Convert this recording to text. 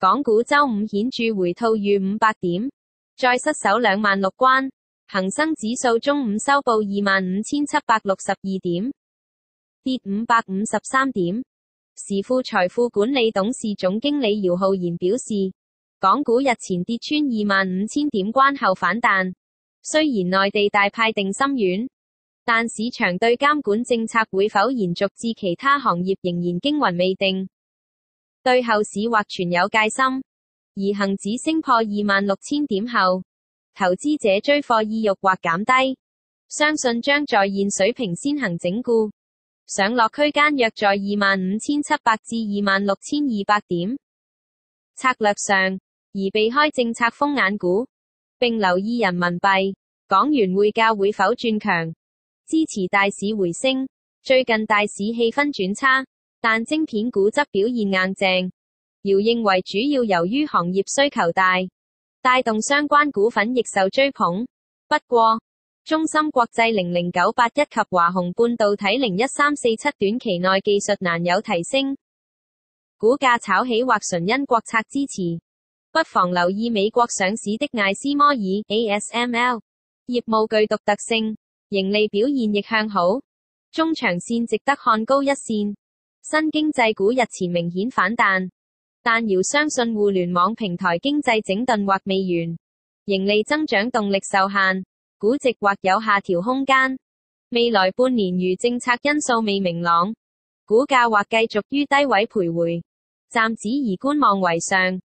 港股周五顯著回吐逾500點，再失守26000關。恒生指數中午收報25762點，跌553點。時富財富管理董事總經理姚浩然表示，港股日前跌穿25000點關後反彈，雖然內地大派定心丸，但市場對監管政策會否延續至其他行業仍然驚魂未定，對後市或存有戒心。而恒指升破26000點後，投資者追貨意欲或減低，相信將在現水平先行整固，上落區間約在25700至26200點。策略上，宜避開政策風眼股，並留意人民幣、港元匯價會否轉強，支持大市回升。最近大市氣氛轉差，但晶片股則表現硬淨。姚認為主要由於行業需求大，帶動相關股份亦受追捧。不過，中芯國際00981及華虹半導體01347短期內技術難有提升，股價炒起或純因國策支持。不妨留意美國上市的艾斯摩爾 ASML， 業務具獨特性，盈利表現亦向好，中長線值得看高一線。新經濟股日前明顯反彈，但姚相信互聯網平台經濟整頓或未完，盈利增長動力受限，估值或有下調空間。未來半年如政策因素未明朗，股價或繼續於低位徘徊，暫時以觀望為上。